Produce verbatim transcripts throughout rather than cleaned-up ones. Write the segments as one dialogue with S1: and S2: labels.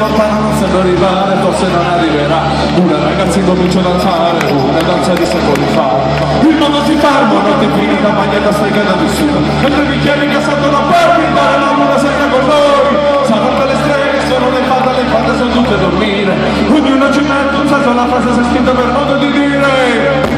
S1: lontano non sento arrivare, forse non arriverà. Una ragazza incomincia a danzare, una danza di secoli fa. Il mondo si ferma, notte infinita, magneta stregata vissuta. Mentre bicchieri che saltano per pintare la luna senza con noi. Saranno le streghe, sono le fate, le fate sono tutte a dormire. Ognuno ci mette un senso, la frase si è scritta per modo di dire.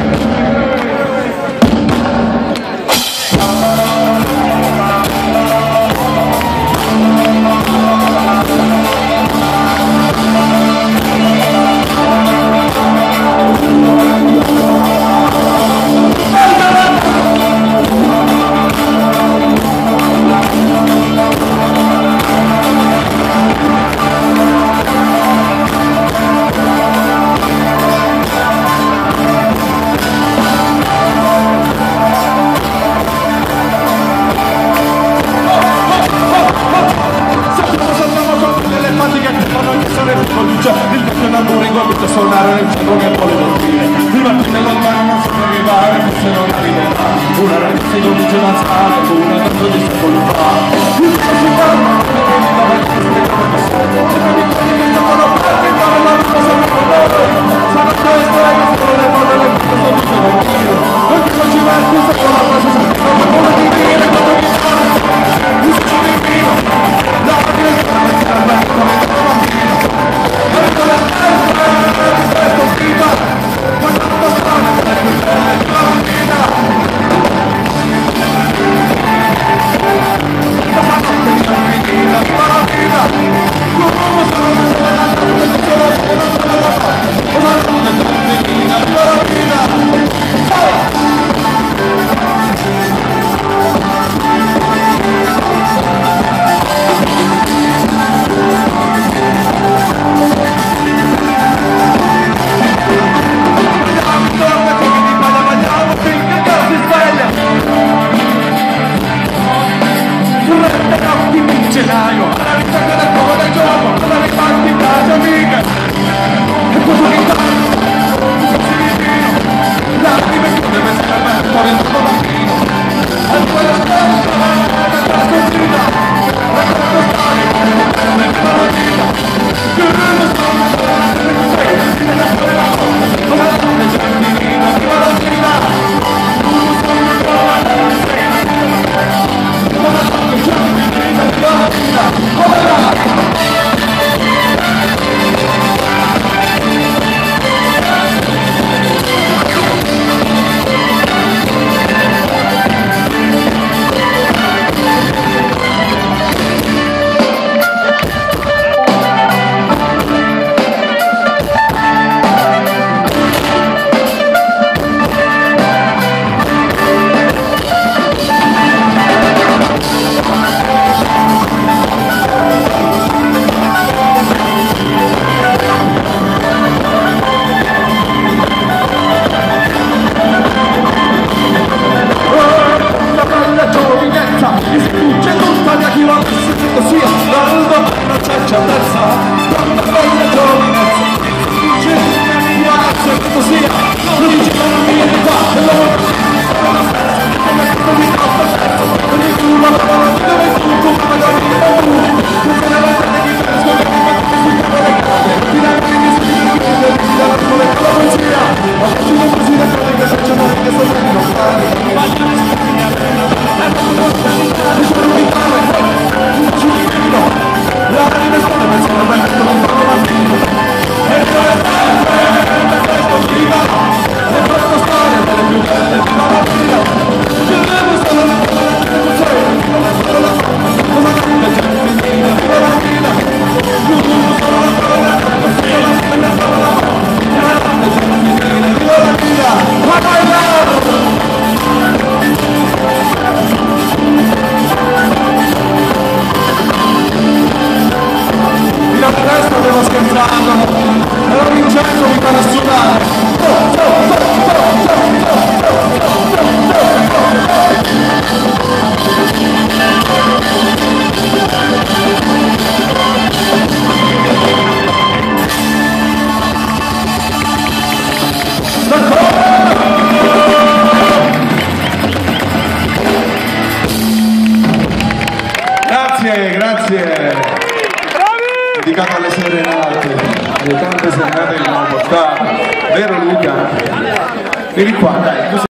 S1: Il vecchio tamburo incomincia a suonare nel centro che vuole dormire. Il mattino lontano non sa arrivare, forse non arriverà. Una ragazza incomincia a danzare, una danza di secoli fa. Il mondo si ferma, non mi dà per questo che non so. E per i giorni che stavano per pintare la vita sempre con noi. Saranno le streghe, sono le palle, le vite sono tutte con giro. Ognuno ci mette un secolo, la frase si scrive per modo di dire. Quando mi fanno, mi succio di vino. La mattina si fa il cervello, come una bambina. Arrivo la terza, questo viva, quando non stanno, è più bella la vita. La notte infinita, viva la vita. L'uomo sono le sole, la notte non sono le sole, non sono la pace. La notte infinita, viva la vita. Gennaio, alla ricerca del nuovo del giorno, alla riparti in casa amiche. E cosa mi dà? Un pezzo di vino. L'attimo che deve essere aperto, fuori il tuo bambino. E poi la stessa, la trascorrida. Racconto storie, come belle che la vita. Che non sono ancora nelle cose, si deve essere la cosa. Come la notte c'è infinita, viva la vita. Non sono ancora nelle cose, come la notte c'è infinita, viva la vita. Come la
S2: Grazie, grazie. Dedicato alle
S1: serenate, le tante serenate che abbiamo portato, vero Luca? Vieni qua, dai, così.